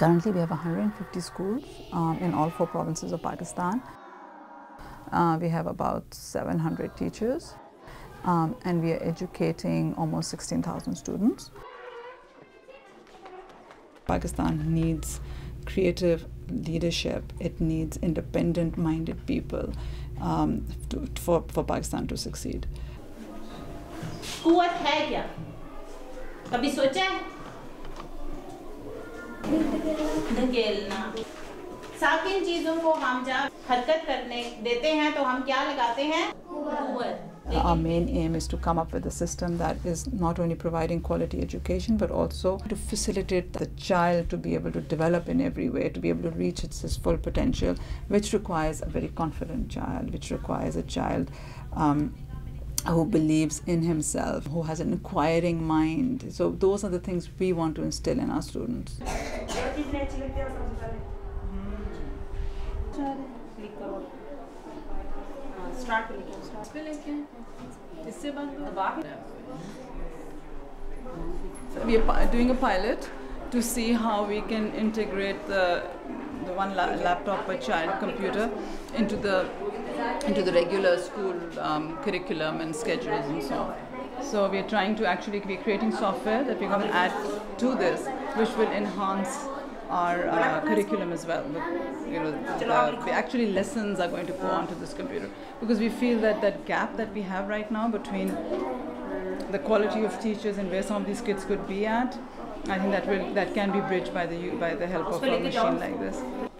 Currently, we have 150 schools in all 4 provinces of Pakistan. We have about 700 teachers, and we are educating almost 16,000 students. Pakistan needs creative leadership. It needs independent-minded people for Pakistan to succeed. कुवत है क्या? कभी सोचा है? धकेलना। साकिन चीजों को हम जब हरकत करने देते हैं तो हम क्या लगाते हैं? कुवत। Our main aim is to come up with a system that is not only providing quality education but also to facilitate the child to be able to develop in every way, to be able to reach its full potential, which requires a very confident child, which requires a child who believes in himself, who has an inquiring mind. So those are the things we want to instill in our students. We are doing a pilot to see how we can integrate the one laptop per child computer into the regular school curriculum and schedules and so on. So we are trying to actually be creating software that we're going to add to this, which will enhance our curriculum as well. Actually lessons are going to go onto this computer, because we feel that that gap that we have right now between the quality of teachers and where some of these kids could be at, I think that can be bridged by the help of a machine like this.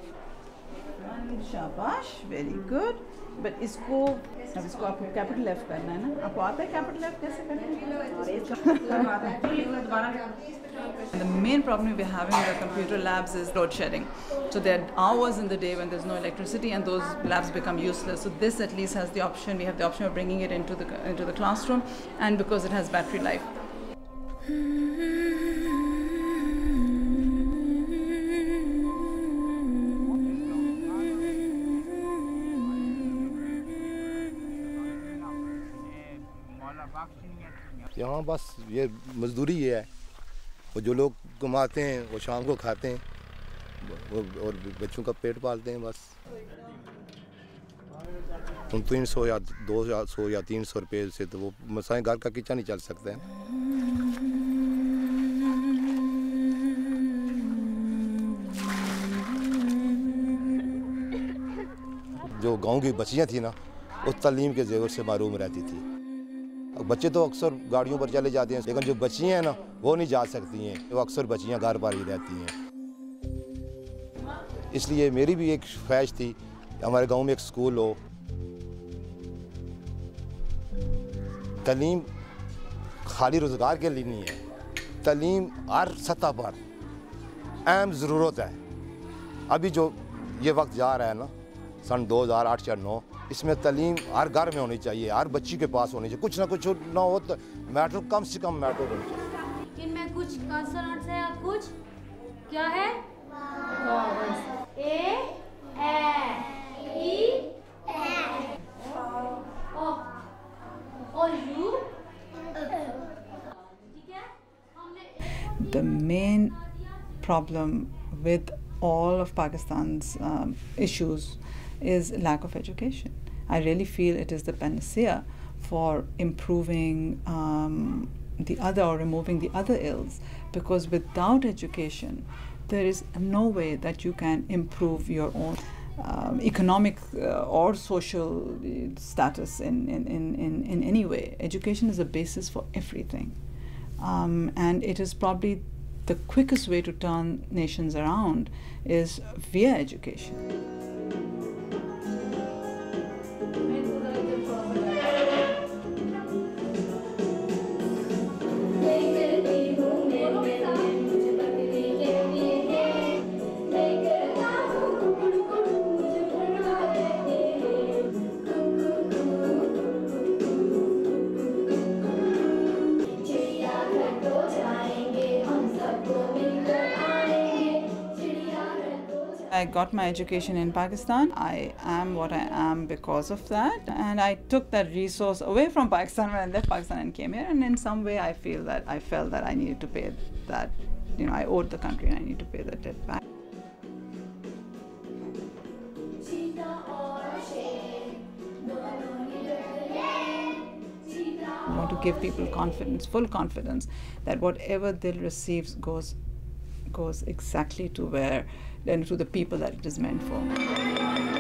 Shabash, very good. But इसको आपको capital F करना है ना? आपको आता है capital F कैसे करना है? The main problem we're having with the computer labs is load shedding. So there are hours in the day when there's no electricity, and those labs become useless. So this at least has the option. We have the option of bringing it into the classroom, and because it has battery life. यहाँ बस ये मजदूरी ये है, वो जो लोग कमाते हैं वो शाम को खाते हैं और बच्चों का पेट पालते हैं बस। 300 या 200 या 300 रुपये से तो वो मसाएं घर का किचन नहीं चल सकता है। जो गांव की बच्चियाँ थी ना, उस तालीम के जेवर से महरूम रहती थी। बच्चे तो अक्सर गाड़ियों पर चले जाते हैं, लेकिन जो बच्चियाँ हैं ना, वो नहीं जा सकती हैं। वो अक्सर बच्चियाँ घर पर ही रहती हैं। इसलिए मेरी भी एक ख्वाहिश थी, हमारे गांव में एक स्कूल हो। तालीम खाली रोज़गार के लिए नहीं है, तालीम हर सतह पर अहम ज़रूरत है। अभी जो ये वक्त जा रहा है ना, सन 2008 या 9, इसमें तालीम हर घर में होनी चाहिए, हर बच्ची के पास होनी चाहिए। कुछ ना कुछ ना हो तो मैटर कम से कम मैटर होनी चाहिए। इनमें कुछ कॉन्सोनेंट्स है और कुछ क्या है? ए, ई, और U. The main problem with all of Pakistan's issues is lack of education. I really feel it is the panacea for improving the other or removing the other ills, because without education there is no way that you can improve your own economic or social status in any way. Education is the basis for everything, and it is probably the quickest way to turn nations around is via education. I got my education in Pakistan. I am what I am because of that, and I took that resource away from Pakistan when I left Pakistan and came here, and in some way I felt that I needed to pay that, I owed the country and I need to pay that debt back. give people confidence, full confidence, that whatever Dil receives goes exactly to where, then to the people that it is meant for.